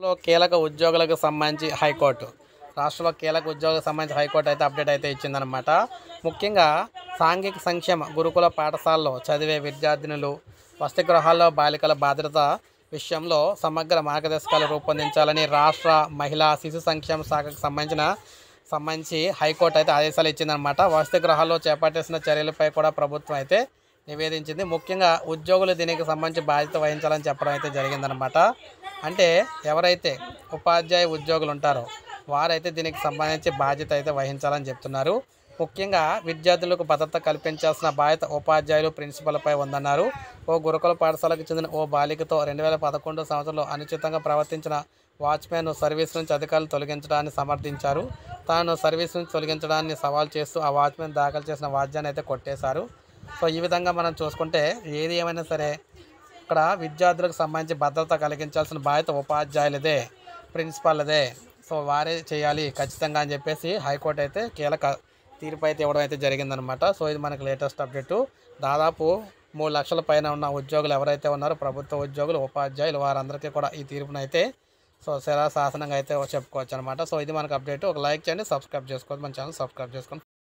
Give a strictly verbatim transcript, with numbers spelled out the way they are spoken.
లో కీలక ఉద్యోగులకు సంబంధించి హైకోర్టు రాష్ట్రంలో కీలక ఉద్యోగులకు సంబంధించి హైకోర్టు అయితే అప్డేట్ అయితే ఇచ్చిందనమాట. ముఖ్యంగా సాంఘిక సంక్షేమ గురుకుల పాఠశాలలో చదివే విద్యార్థినులు, వసతి గృహాల్లో బాలికల భద్రత విషయంలో సమగ్ర మార్గదర్శకాలు రూపొందించాలని రాష్ట్ర మహిళా శిశు సంక్షేమ శాఖకు సంబంధించిన సంబంధించి హైకోర్టు అయితే ఆదేశాలు ఇచ్చిందనమాట. వసతి గృహాల్లో చేపట్టేసిన చర్యలపై కూడా ప్రభుత్వం అయితే నివేదించింది. ముఖ్యంగా ఉద్యోగులు దీనికి సంబంధించి బాధ్యత వహించాలని చెప్పడం అయితే జరిగిందనమాట. అంటే ఎవరైతే ఉపాధ్యాయ ఉద్యోగులు ఉంటారో వారైతే దీనికి సంబంధించి బాధ్యత అయితే వహించాలని చెప్తున్నారు. ముఖ్యంగా విద్యార్థులకు భద్రత కల్పించాల్సిన బాధ్యత ఉపాధ్యాయులు, ప్రిన్సిపల్పై ఉందన్నారు. ఓ గురుకుల పాఠశాలకు చెందిన ఓ బాలికతో రెండు వేల పదకొండు సంవత్సరంలో అనుచితంగా ప్రవర్తించిన వాచ్మెన్ సర్వీస్ నుంచి అధికారులు తొలగించడాన్ని సమర్థించారు. తాను సర్వీస్ నుంచి తొలగించడాన్ని సవాల్ చేస్తూ ఆ వాచ్మెన్ దాఖలు చేసిన వాద్యాన్ని అయితే కొట్టేశారు. సో ఈ విధంగా మనం చూసుకుంటే ఏది ఏమైనా సరే ఇక్కడ విద్యార్థులకు సంబంధించి భద్రత కలిగించాల్సిన బాధ్యత ఉపాధ్యాయులదే, ప్రిన్సిపాల్దే. సో వారే చేయాలి ఖచ్చితంగా అని చెప్పేసి హైకోర్టు అయితే కీలక తీర్పు అయితే ఇవ్వడం అయితే జరిగిందనమాట. సో ఇది మనకి లేటెస్ట్ అప్డేటు. దాదాపు మూడు లక్షల పైన ఉన్న ఉద్యోగులు ఎవరైతే ఉన్నారో ప్రభుత్వ ఉద్యోగులు, ఉపాధ్యాయులు వారందరికీ కూడా ఈ తీర్పునైతే సో శిలాశాసనంగా అయితే చెప్పుకోవచ్చు అనమాట. సో ఇది మనకు అప్డేట్. ఒక లైక్ చేయండి, సబ్స్క్రైబ్ చేసుకోవచ్చు, మన ఛానల్ సబ్స్క్రైబ్ చేసుకోండి.